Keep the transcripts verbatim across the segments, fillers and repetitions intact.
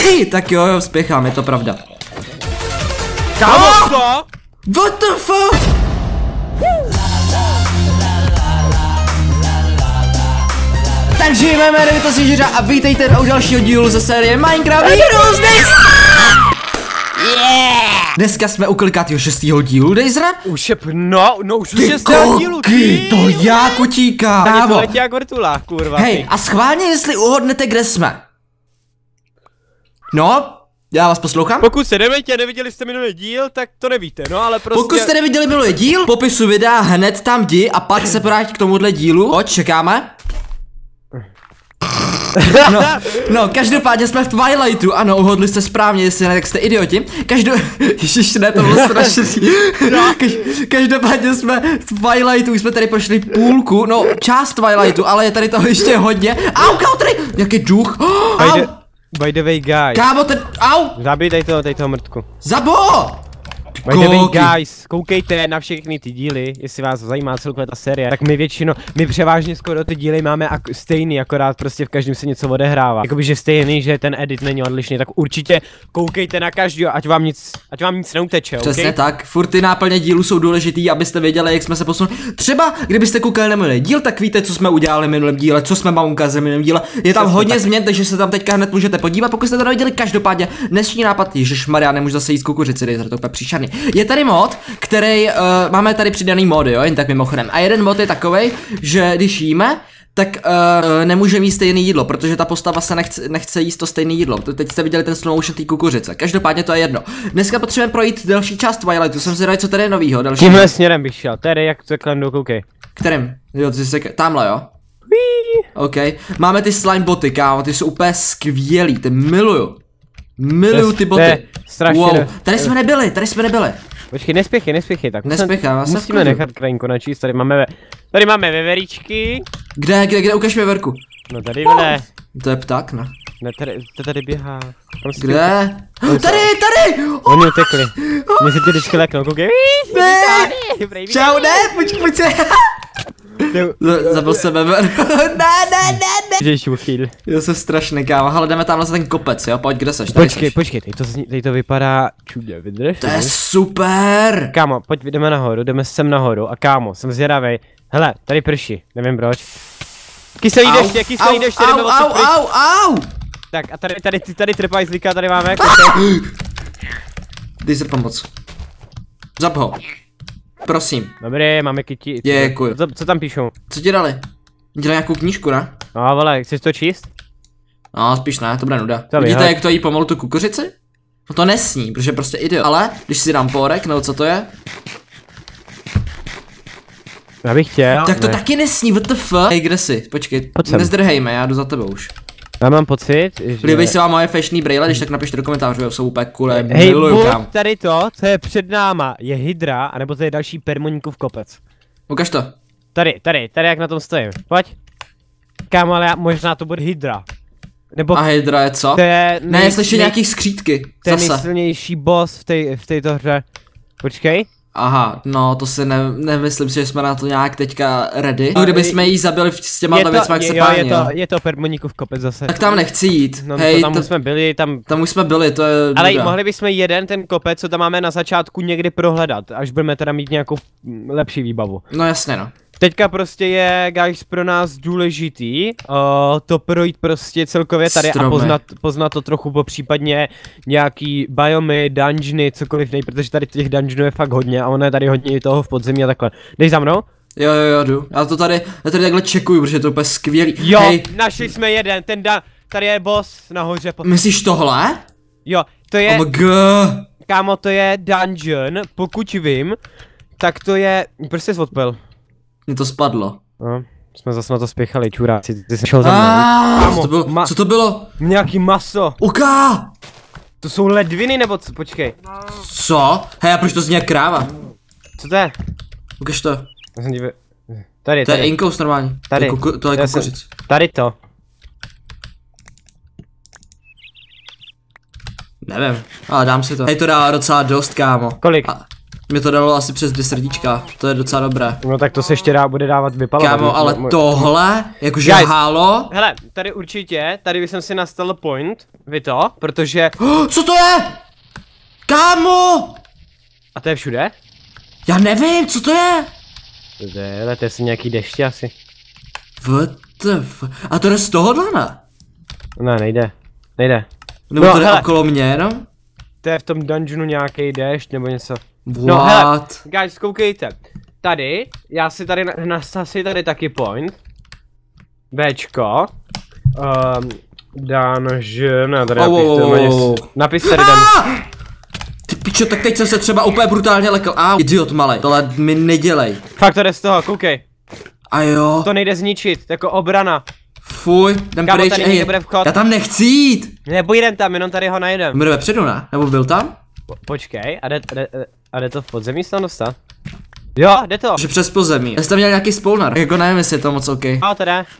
Tak jo, jo, spěchám, je to pravda. Kámo, co? What the fuck? Takže jméno je to Sižeřa a vítejte u dalšího dílu ze série Minecraft Heroes Days. Yeah! Dneska jsme u kolikátýho šestýho dílu Dejzra? Už je, no, no už je šestého dílu, ty. To já kočíka. Ani to letí jak vrtulák, kurva. Hej, a schválně jestli uhodnete, kde jsme. No, já vás poslouchám. Pokud jste nevěděli, neviděli jste minulý díl, tak to nevíte, no ale prostě... Pokud jste neviděli minulý díl, popisu videa hned tam jdi a pak se vrátí k tomuhle dílu. Pojď, čekáme. No, no, každopádně jsme v Twilightu, ano, uhodli jste správně, jestli ne, tak jste idioti. Každou... Ježiš, ne, to bylo strašný. No. Kaž... Každopádně jsme v Twilightu, už jsme tady prošli půlku, no, část Twilightu, ale je tady toho ještě hodně. Au, country! Jaký duch! Oh, by, the, by the way, guys. Kámo, ten... Au! Zabij tady toho, tady toho mrtku. Zabo! By the way, guys, koukejte na všechny ty díly, jestli vás zajímá celkově ta série, tak my většinou, my převážně skoro ty díly máme ak stejný, akorát prostě v každém se něco odehrává. Jakoby, že stejný, že ten edit není odlišný, tak určitě koukejte na každý, ať vám nic, ať vám nic neuteče, přesně okay? Tak, furt ty náplně dílů jsou důležitý, abyste věděli, jak jsme se posunuli. Třeba, kdybyste koukali na minulý díl, tak víte, co jsme udělali v minulém díle, co jsme vám ukázali v minulém díle. Je tam přesně hodně tak. Změn, takže se tam teďka hned můžete podívat, pokud jste to neviděli. Každopádně dnešní nápad, ježišmarja, nemůžu zase jíst kukuřici, to je úplně příšerný. Je tady mod, který, uh, máme tady přidaný mody, jo, jen tak mimochodem. A jeden mod je takovej, že když jíme, tak uh, nemůžeme jíst stejné jídlo, protože ta postava se nechce, nechce jíst to stejné jídlo. Teď jste viděli ten slow motion té kukuřice. Každopádně to je jedno. Dneska potřebujeme projít další část Twilightu, jsem si dal, co tady je novýho. Další. Tímhle směrem bych šel, tady jak to klendu, koukej. Kterým? Jo, ty jsi, tamhle, jo? OK. Máme ty slime boty, kámo, ty jsou úplně skvělý, ty miluju. Miluju ty boty. Strašně. Wow. Tady jsme nebyli, tady jsme nebyli. Počkej, nespěchy, nespěchy, tak nespěchám, musíme nechat krajinku načíst, tady máme, tady máme veveričky. Kde, kde, kde, ukaž mi veverku. No tady vede. To je pták, ne? Ne, tady, to tady běhá. Kde? Tady, tady! Oni utekli. Mě se ti vždycky leknou, koukej. Ne! Čau, ne, pojď, pojď se. Zabil se vever. Ne, ne, ne, ne. Ježiš, uchýl. Já jsem strašný, kámo, ale jdeme tam za ten kopec, jo, pojď, kde seš? Počkej, seš. počkej, tady to, tady to vypadá čudě, vydrž? To je super! Kámo, pojď, jdeme nahoru, jdeme sem nahoru a kámo, jsem zvědavej. Hele, tady prší, nevím proč. Kyselý deště, kyselý deště, jdeme au, au, au, au! Tak a tady, tady, tady, tady trpáj zlíka, tady máme, dej se pomoc. Zap ho. Prosím. Dobrý, máme kyti. Děkuju. Co, co tam píšou? Co ti dali? Dělej nějakou knížku, ne? No vole, chceš to číst? No, spíš ne, to bude nuda. To vidíte, jak to jí pomalu tu kukuřici? No to nesní, protože prostě idiot. Ale, když si dám pórek, nebo co to je? Já bych chtěl. Tak to ne. taky nesní, what the fuck? Hej, kde jsi? Počkej, nezdrhejme, já jdu za tebou už. Já mám pocit, že... Líbí se vám moje fashioný brýle, když tak napište do komentářů, jsou úplně cool, hej, miluju, kam. Tady to, co je před náma, je hydra, anebo to je další permoníkův kopec. Ukaž to. Tady, tady, tady jak na tom stojím, pojď. Kámo, ale já, možná to bude hydra. Nebo... A hydra je co? To je nej, ne, slyším nějaký skřítky. To je nejsilnější boss v, tej, v této hře. Počkej. Aha, no to si ne, nemyslím si, že jsme na to nějak teďka ready. No, kdyby jsme jí zabili s těma věcmi, jak se páně, je to, je to permoníkův kopec zase. Tak tam nechci jít. No, hej, tam už jsme byli, tam... Tam už jsme byli, to je... Ale duda. mohli bychom jeden ten kopec, co tam máme na začátku, někdy prohledat, až budeme teda mít nějakou lepší výbavu. No jasně no. Teďka prostě je, guys, pro nás důležitý uh, to projít prostě celkově tady Stromy. A poznat, poznat to trochu, po případně nějaký biomy, dungeony, cokoliv nej, protože tady těch dungeonů je fakt hodně a ono je tady hodně i toho v podzemí a takhle. Dej za mnou? Jo, jo, jo, jdu. Já to tady, já tady takhle čekuju, protože to je úplně skvělý. Jo, hej. Našli jsme jeden, ten da, tady je boss nahoře. Myslíš tohle? Jo, to je, oh my God. Kámo, to je dungeon, pokud vím, tak to je, proč jsi odpil? Mně to spadlo. No, jsme zase na to spěchali, čurá. Ty, ty jsi šel za mnou. Kámo, co to bylo? Ma co to bylo? Nějaký maso. Uká! To jsou ledviny nebo co? Počkej. Co? Hej, a proč to zní jak kráva? Co to je? Ukaž to. Tady, to tady. je inkous normálně. Tady. To je, kuku, to je kukuřic. Tady to. Nevím, ale dám si to. Hej, to dá docela dost, kámo. Kolik? A Mě to dalo asi přes dvě srdíčka, to je docela dobré. No tak to se ještě dá, bude dávat vypalovat. Kámo, ale můj, tohle, jakože Guys, hálo. Hele, tady určitě, tady bych si nastavil point, vy to, protože... Oh, co to je? Kámo! A to je všude? Já nevím, co to je? To je, to je si nějaký deště asi. What the f... A to jde z tohohle, ne? Ne, nejde, nejde. Nebo No, to jde hele. okolo mě, no? To je v tom dungeonu nějaký déšť nebo něco. What? No hele, guys, koukejte. Tady, já si tady nastavím si tady taky point. Bčko. Um, dungeon, tady Oh, napiš oh, to, oh, oh, oh. napiš tady dungeon. Ty pičo, tak teď jsem se třeba úplně brutálně lekl. A idiot malej, tohle mi nedělej. Fakt to jde z toho, koukej. A jo. To nejde zničit, jako obrana. Fuj, jdem Kámo, pryč, tady ej, někde bude vchod. já tam nechci jít. Nebo jdem tam, jenom tady ho najdem. My jdeme předu, ne? Nebo byl tam? Po, počkej, a jde, jde, a jde to v podzemí se tam dostat? Jo, jde to. Že přes pozemí. Já jsem tam měl nějaký spawner, jako nevím, jestli je to moc OK. A to jde.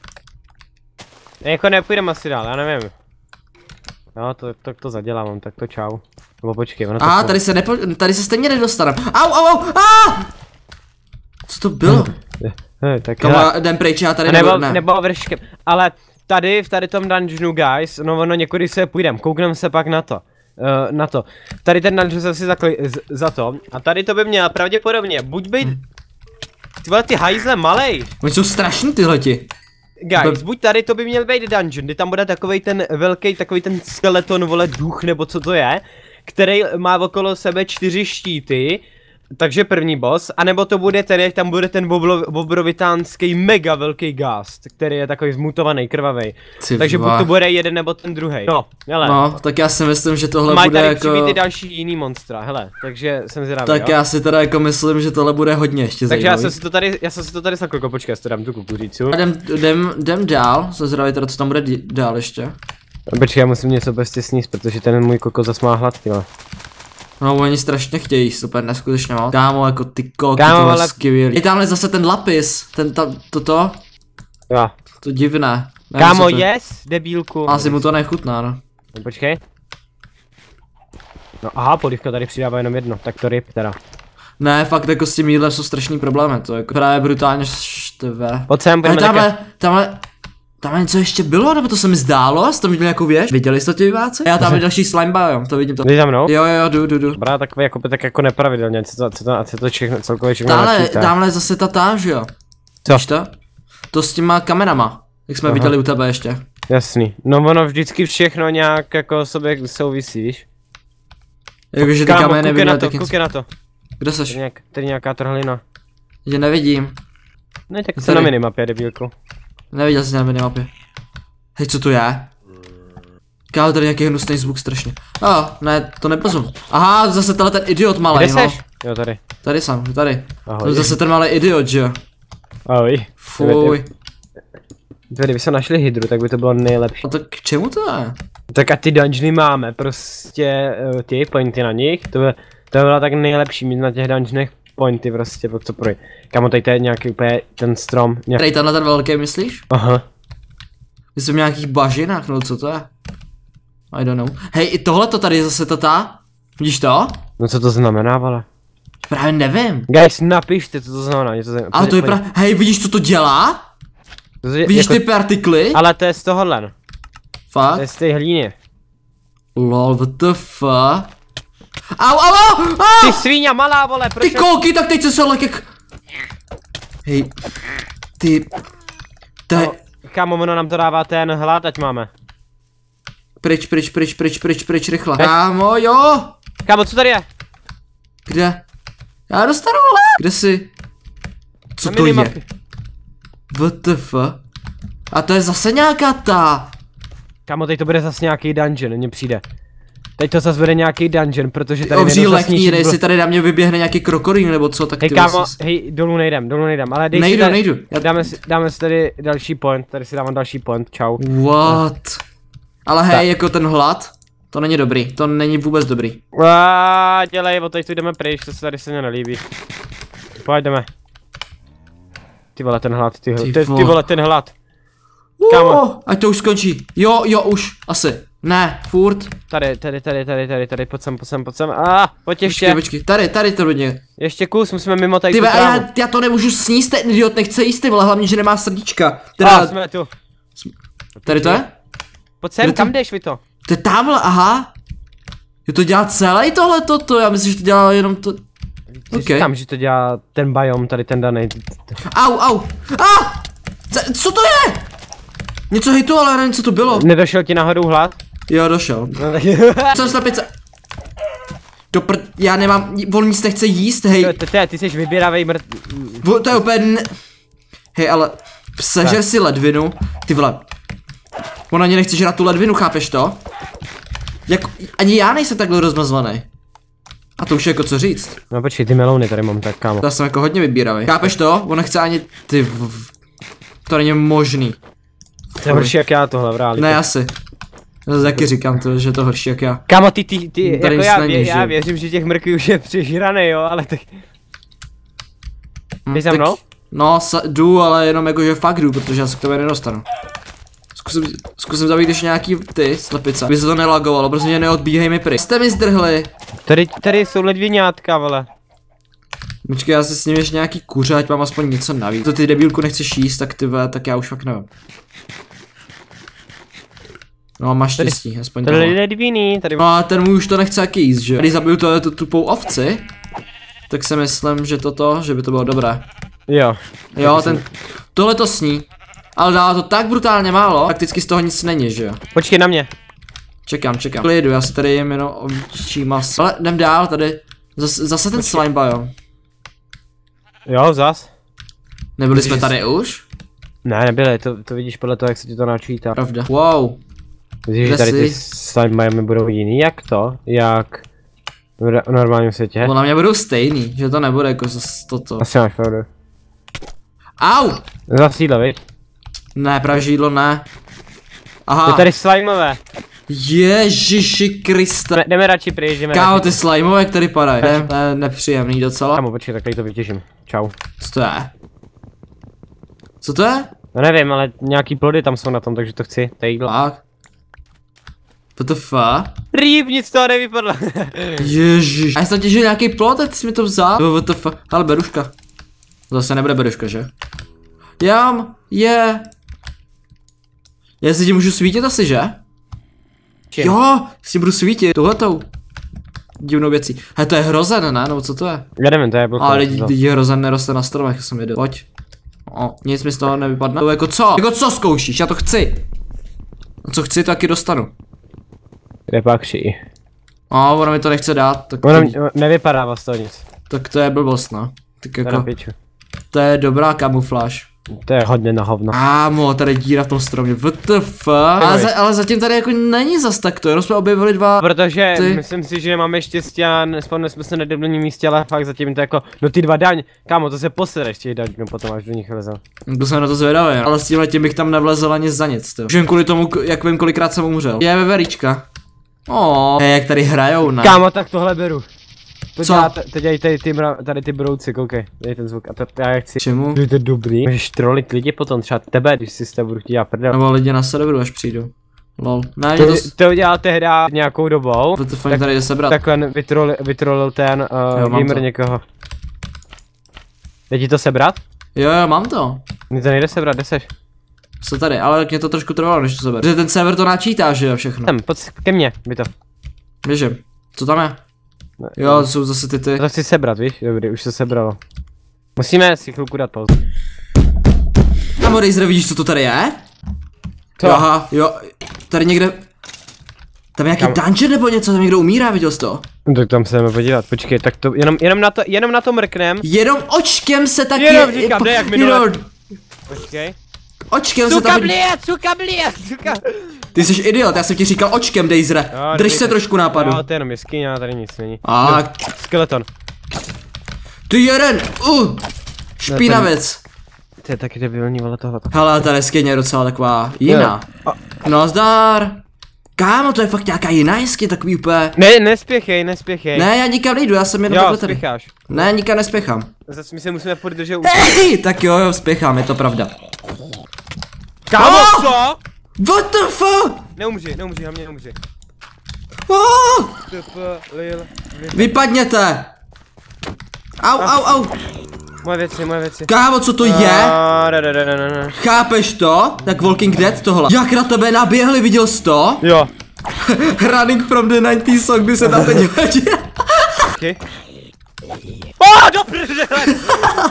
Jako nepůjdeme asi dál, já nevím. Jo, to, to, to zadělám, tak to čau. Nebo počkej, ono to... A tady se nepo, tady se stejně nedostanem. Au, au, au, a! Co to bylo? He, tak Kamo, hele. jdem pryč, já tady nebo, nebudu, ne. nebo vrškem. Ale tady, v tady tom dungeonu, guys, no ono někudy se půjdem, koukneme se pak na to. Uh, na to. Tady ten dungeon se si zakli, z, za to. A tady to by měl pravděpodobně buď být... Ty vole, ty hajzle malej. Oni jsou strašní tyhleti. Guys, buď tady to by měl být dungeon, kdy tam bude takovej ten velký, takový ten skeleton, vole, duch, nebo co to je, který má okolo sebe čtyři štíty, takže první boss, anebo to bude ten, jak tam bude ten boblo, bobrovitánský mega velký ghast, který je takový zmutovaný, krvavý. Takže buď to bude jeden nebo ten druhý. No, hele. No, tak já si myslím, že tohle Mají bude tady jako... přibít i další jiný monstra, hele, takže jsem zvědavý, Tak jo? já si teda jako myslím, že tohle bude hodně ještě Takže já zajímavý. jsem si to tady, já jsem si to tady sakl, počkej, já si to dám tu kukuřícu. A jdem, jdem, jdem dál, jsem zvědavý teda, co tam bude dí- dál ještě. Počkej, já musím něco prostě sníst, protože ten můj kokos zas má hlad, tyhle. No, oni strašně chtějí, super, neskutečně moc. Kámo, jako ty koky, Kámo, tohle ale- skvělý. Je tamhle zase ten lapis, ten ta, toto, Jo. to divné. Nevím, Kámo, co to je. yes, debílku. Asi mu to nechutná, no. No, počkej. No aha, polívka tady přidává jenom jedno, tak to ryb teda. Ne, fakt jako s tím jídlem jsou strašný problémy, to jako právě brutálně štve. Pojď sem, Ale budeme tamhle, také. tamhle, tamhle něco ještě bylo, nebo to se mi zdálo? Jsi tam viděl nějakou věž? Viděli jste to ti diváci? Já tam další slime biome, to vidím to. Jdeš za mnou? Jo, jo, jdu, jdu, jdu. Dobrá, takový jako, tak jako nepravidelně, co to, co to, co to všechno, celkově všechno Tamhle, načítá. tamhle zase ta táž, jo. Co? Víš to? To s těma kamenama, jak jsme Aha. viděli u tebe ještě. Jasný. No ono vždycky všechno nějak jako sobě souvisí, víš? Jakože ty Kámo, kameny koukej by na měly to, taky... koukej na to. Kde Tady, seš? nějak, tady nějaká trhlina. Tě nevidím. Ne, tak Tady. co na minimapě, debílku. Neviděl jsi na minimapě. Hej, co to je? Kámo, tady nějaký hnusný zvuk strašně. A, oh, ne, to nepozum. Aha, zase tenhle ten idiot malý, Kde no. seš? Jo, tady. Tady jsem, tady. Ahoj. To je zase ten malý idiot, že jo? Ahoj. Fuj. Kdyby se našli hydru, tak by to bylo nejlepší. A tak k čemu to je? Tak a ty dungeony máme, prostě uh, ty pointy na nich, to, by, to byla tak nejlepší mít na těch dungeonech pointy prostě, pak to proj. Kamo, tady to je nějaký úplně ten strom. Nějak... Tady tenhle ten velký, myslíš? Aha. Myslím v nějakých bažinách, no co to je? I don't know. Hej, i tohle to tady je zase tata. Vidíš to? No co to znamená, vole? Právě nevím. Guys, napište, co to znamená, něco znamená. Ale to je pra... Hej, vidíš, co to dělá? To je, Vidíš jako... ty partikly? Ale to je z tohohle, no. To Fakt? je z té hlíny. Lol, what the fuck? Au, au, au, Ty au! svíňa malá, vole, proč? Ty koky, tak teď se se jak... Hej, ty... To je... No, kámo, ono nám to dává ten hlad, ať máme. Pryč, pryč, pryč, pryč, pryč, pryč, rychle. Kámo, jo! Kámo, co tady je? Kde? Já dostanu hlad! Kde jsi? Co Na to je? minimapě. What the fuck? A to je zase nějaká ta... Kámo, teď to bude zase nějaký dungeon, mně přijde. Teď to zase bude nějaký dungeon, protože Ty tady obří nejdu zas lekní, ničit jestli blo- tady na mě vyběhne nějaký krokodýl nebo co, tak Hej ty kámo, vlastně- hej, dolů nejdem, dolů nejdem, ale dej Nejdu, si tady, nejdu. Já- dáme si, dáme si tady další point, tady si dávám další point, čau. What? Ale hej, Tak. jako ten hlad, to není dobrý, to není vůbec dobrý. Aaaa, dělej, od teď tu jdeme pryč, to se tady se mně nelíbí. Pojď, jdeme. Ty vole, ten hlad, ty, Ty ty, ty vole. vole, ten hlad. Kámo. Uh, ať to už skončí. Jo, jo, už, asi. Ne, furt. Tady, tady, tady, tady, tady, tady, pojď sem, pojď sem, pojď sem. Ah, pojď ještě. Počkej, počkej, tady, tady to hodně. Ještě kus, musíme mimo tady Ty tu ve, a trávu. já, já to nemůžu sníst, ten idiot nechce jíst, ty vole, hlavně, že nemá srdíčka. Teda, Ah, jsme tu. tady to je? Pojď sem, Kde to- kam jdeš vy to? To je tamhle, aha. Jo, to dělá celé tohle toto, já myslím, že to dělá jenom to. Ty Okay. říkám, že to dělá ten biom, tady ten daný. Au, au. A! Co, co to je? Něco hitu, ale já nevím, co to bylo. Nedošel ti náhodou hlad? Jo, došel. No, tak... Jsem slepice. Do pr... Já nemám, on nic nechce jíst, hej. Ty, ty, ty jsi vybíravej mrt... Vo- To je úplně ne... Hej, ale sežer si ledvinu, ty vole. On ani nechce žrat tu ledvinu, chápeš to? Jak, ani já nejsem takhle rozmazlený. A to už je jako co říct. No počkej, ty melouny tady mám tak, kámo. Já jsem jako hodně vybíravý. Chápeš to? On nechce ani ty v... v- To není možný. To je horší jak já tohle v realitě. Ne, asi. Já taky říkám to, že je to horší jak já. Kámo, ty, ty, ty, Tady jako nic já, není, vě, že já jo? věřím, že těch mrkví už je přežraný, jo, ale tak... Hm, Jdeš za tak- mnou? No, sa, jdu, ale jenom jakože fakt jdu, protože já se k tobě nedostanu. Zkusím, zkusím zabít ještě nějaký ty slepice, aby se to nelagovalo, protože neodbíhej mi pryč. Jste mi zdrhli. Tady, tady jsou ledviňátka, vole. Počkej, já si s ním ještě nějaký kuře, ať mám aspoň něco navíc. To ty debílku nechceš jíst, tak ty vole, tak já už fakt nevím. No, máš Tady- štěstí, aspoň Tady tohle. ledvíny, tady... No a ten můj už to nechce jaký jíst, že? Když zabiju to, tu tupou ovci, tak si myslím, že toto, že by to bylo dobré. Jo. Jo, ten, tohle to sní. Ale dává to tak brutálně málo, prakticky z toho nic není, že jo? Počkej na mě. Čekám, čekám. Klidu, já si tady jim jenom ovčí maso. Ale jdem dál, tady. Zase, zase ten slime biome. Jo, zas. Nebyli Ježiš. jsme tady už? Ne, nebyly, to, to vidíš podle toho, jak se ti to načítá. Pravda. Wow. Vidíš, že Kde tady ty jsi? slime biomy budou jiný, jak to? Jak... v re- v normálním světě? Podle mě budou stejný, že to nebude jako zase toto. Asi máš pravdu. Au! Zasídle, viď? Ne, pražídlo ne. Je Aha. tady slimeové. Ježiši Kriste. Ne, jdeme radši pryč, jdeme Kámo, radši. ty slimeové, jak tady padají. Ne, to je nepříjemný docela. Kámo, počkej, tak tady to vytěžím. Čau. Co to je? Co to je? No nevím, ale nějaký plody tam jsou na tom, takže to chci, to je jídlo. Fakt. What the fuck? Rýb, nic z toho nevypadlo. Ježiš. A já jsem těžil nějaký plot, a ty jsi mi to vzal? What the fuck? Ale beruška. Zase nebude beruška, že? Jam, je. Já si tím můžu svítit asi, že? Čím? Jo, s tím budu svítit, tuhletou divnou věcí. He, to je hrozen, ne? Nebo co to je? Já nevím, to je blbko. Ale lidi hrozen neroste na stromech, jak jsem viděl. Pojď. O, nic mi z toho nevypadne. To jako co? Jako co zkoušíš? Já to chci. A co chci, to taky dostanu. Kde pak ší? A ono mi to nechce dát, tak to, Ono m- nevypadá z toho nic. tak to je blbost, no. Tak To je na jako, piču. to je dobrá kamufláž. To je hodně na hovno. Ámo, tady je díra v tom stromě, what the fuck? Ale, za, ale zatím tady jako není zas tak to, jenom jsme objevili dva. Protože Ty. myslím si, že máme štěstí a nespomněli jsme se na debilním místě, ale fakt zatím to jako, no ty dva daň, kámo, to se posereš těch daň, no potom až do nich vlezl. To jsem na to zvědavý, ale s tímhle tím bych tam nevlezl ani za nic, to. Už jen kvůli tomu, k- jak vím, kolikrát jsem umřel. Je veverička. Oh, jak tady hrajou, ne? Kámo, tak tohle beru. To Co? dělá, to dělají tady ty, mra, tady ty brouci, koukej, dej ten zvuk a to, to já chci. Čemu? To je dobrý. Můžeš trolit lidi potom, třeba tebe, když si s tebou budu chtít dělat prdel. Nebo lidi na serveru, až přijdu. Lol. Ne, To, to, to udělal tehda nějakou dobou. to, to fakt tady jde sebrat. Takhle vytrolil, vytrolil ten uh, Jo, mám gamer to. někoho. Jde ti to sebrat? Jo, jo, mám to. Mně to nejde sebrat, kde seš? Co tady, ale mě to trošku trvalo, než to seber. Protože ten server to načítá, že jo, všechno. Sem, pojď ke mně, by to. Běžím. Co tam je? Ne, Jo, to jsou zase ty ty. To chci sebrat, víš? Dobrý, už se sebralo. Musíme si chvilku dát pauzu. Kámo, Razer, vidíš, co to tady je? Co? Jo, aha, jo, tady někde. Tam je nějaký Kam? dungeon nebo něco, tam někdo umírá, viděl jsi to? No, tak tam se jdeme podívat, počkej, tak to, jenom, jenom na to, jenom na to mrknem. Jenom očkem se taky. Jenom říkám, ne, jak minule. Jenom Počkej. očkem se Suka tam. bliet, suka bliet, suka. Ty jsi idiot, já jsem ti říkal očkem, Dejzre. Jo, Drž dobrý, se tak- trošku nápadu. Jo, to je jenom jeskyně, a tady nic není. A No, skeleton. ty jeden, uh, špinavec. To je taky debilní, vole tohleto. Hele, ta jeskyně je docela taková jiná. Jo. No zdar. Kámo, to je fakt nějaká jiná jeskyně, takový úplně. Ne, nespěchej, nespěchej. Ne, já nikam nejdu, já jsem jenom Jo, takhle tady. spěcháš. Ne, nikam nespěchám. Zase my se musíme furt držet u... Hej, tak jo, jo, spěchám, je to pravda. Kámo, Oh! co? What the fuck? Neumři, neumři, hlavně neumři. Oh! Lil, Vypadněte! Au, au, au! Moje věci, moje věci. Kámo, co to je? Chápeš to? Tak Walking Dead tohle. Jak na tebe naběhli, viděl jsi to? Jo. Running from the nineties song by se tam teď hodil. Okay. Oh, do prdele!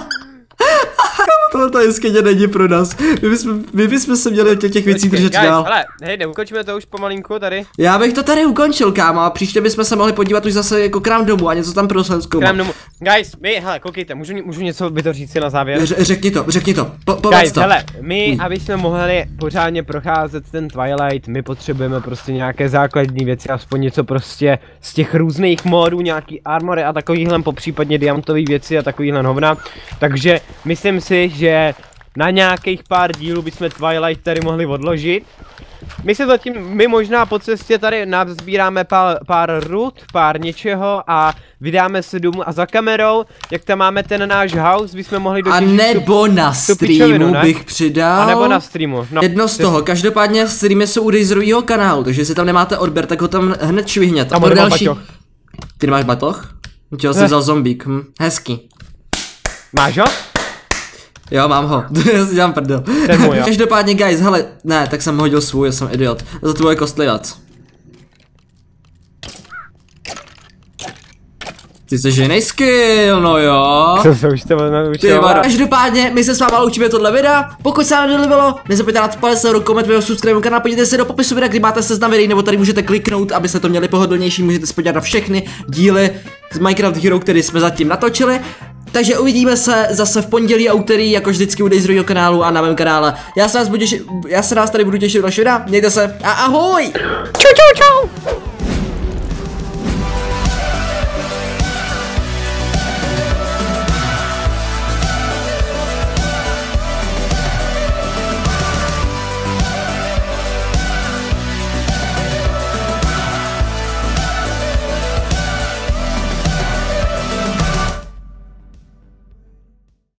Tohle je skyně není pro nás. My bychom, my bychom se měli těch, těch věcí držet dál. Ale hej, neukončíme to už pomalinku tady. Já bych to tady ukončil, kámo, a příště bychom se mohli podívat už zase jako krám domů a něco tam pro Slenskou. Krám domů. Guys, my, hele, koukejte, můžu, můžu něco by to říct si na závěr? Ř řekni to, řekni to, po, Guys, to. hele, my, hmm. aby jsme mohli pořádně procházet ten Twilight, my potřebujeme prostě nějaké základní věci, aspoň něco prostě z těch různých módů, nějaký armory a takovýhle, popřípadně diamantové věci a takovýhle hovna. Takže myslím si, že na nějakých pár dílů bychom Twilight tady mohli odložit. My se zatím, my možná po cestě tady nazbíráme pár, pár rud, pár něčeho a vydáme se domů a za kamerou, jak tam máme ten náš house, bychom mohli dotěžit. A nebo tu, na streamu ne? bych přidal. A nebo na streamu. No. Jedno z toho, každopádně streamy jsou u Razerovýho kanálu, takže jestli tam nemáte odběr, tak ho tam hned švihněte. A další... Ty nemáš batoh? Čeho jsi vzal zombík, hm? Hezký. Máš ho? Jo, mám ho. Já si dělám prdel. Každopádně, guys, hele, ne, tak jsem hodil svůj, já jsem idiot. Za to bude kostlivac. Ty jsi jiný skill, no jo. Co se už to naučil? Každopádně, my se s váma loučíme tohle videa. Pokud se vám nelíbilo, nezapomeňte dát palec nahoru, koment, video, subscribe kanál, podívejte se do popisu videa, kdy máte seznam videí, nebo tady můžete kliknout, abyste to měli pohodlnější, můžete se podívat na všechny díly z Minecraft Hero, které jsme zatím natočili. Takže uvidíme se zase v pondělí a úterý, jako vždycky u Razerovýho kanálu a na mém kanále. Já se vás budu těšit, já se nás tady budu těšit v další videa, mějte se a ahoj! Čau, čau, čau!